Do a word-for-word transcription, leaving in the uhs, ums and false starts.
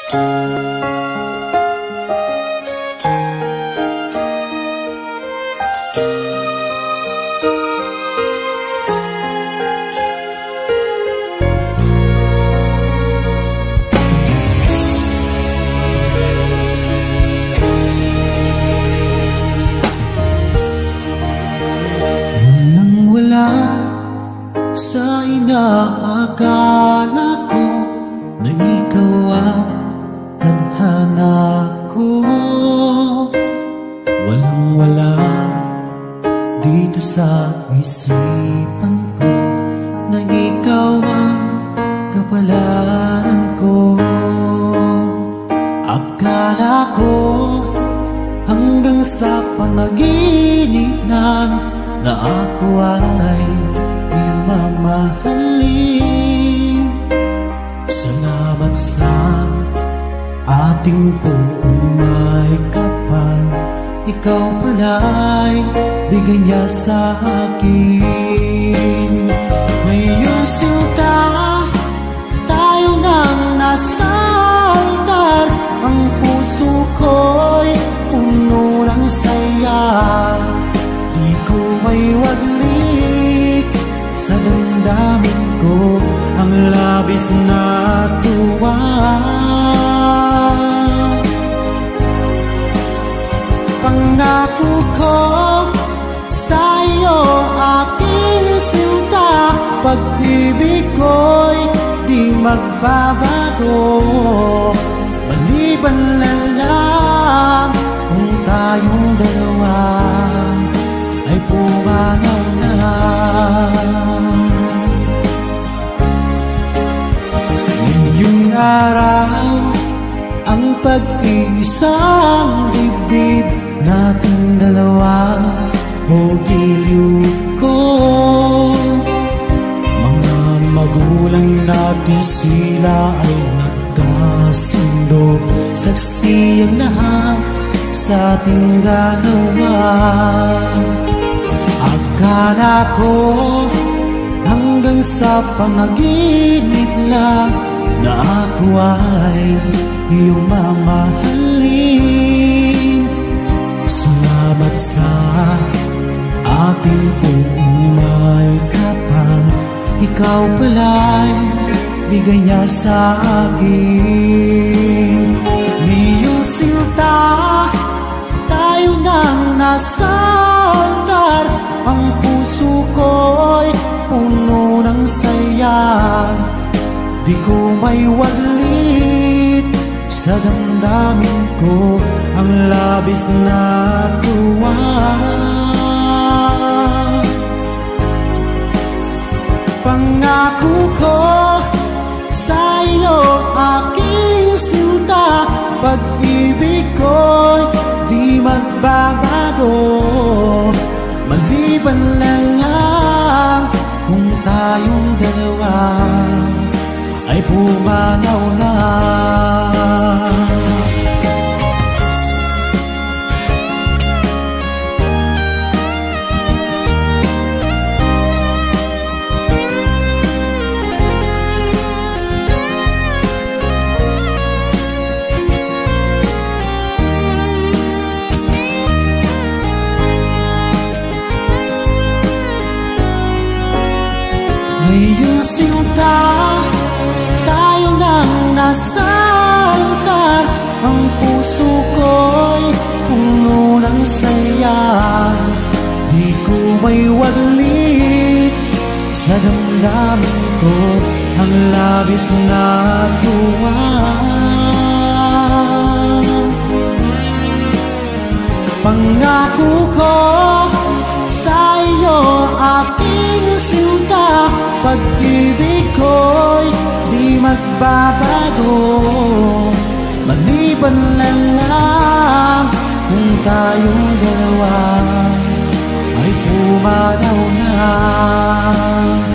Sa inaakala ko na ikaw ang tadhana ko, walang-wala dito sa isipan ko na ikaw ang kapalaran ko. Akala ko hanggang sa panaginip lang na ako ay mamahalin. Salamat sa ating umay kapal, ikaw pala'y bigay niya sa akin. Ngayong sinta, tayo nang nasa altar, ang puso ko'y puno ng saya. Di ko may waglit sa damdamin ko ang labis na tuwa. Pangako ko sa iyo, aking sinta, pag-ibig ko'y di magbabago. Maliban na lang kung tayong dalawa ay pumanaw na. Ngayong araw, ang pag-iisang dibdib nating dalawa o giliw ko. Mga magulang natin sila ay nagkasundo, saksi ang lahat sa ating dalawa. Akala ko hanggang sa panaginip lang na ako ay iyong mamahalin. Salamat sa ating umay kapal, ikaw pala'y bigay niya sa akin. Ngayong sinta, tayo nang nasa altar, ang puso ko'y puno ng saya. Di ko may waglit sa damdamin ko ang labis na tuwa. Pangako ko sa iyo, aking sinta, pag-ibig ko'y di magbabago. Maliban na lang kung tayong dalawa ay pumanaw na. Ngayong sinta, tayo nang nasa altar, ang puso ko'y puno ng saya. Di ko may waglit sa damdamin ko ang labis na tuwa. Pangako ko sa iyo, aking sinta, pag-ibig ko'y di magbabago. Maliban na lang kung tayong dalawa ay pumanaw na.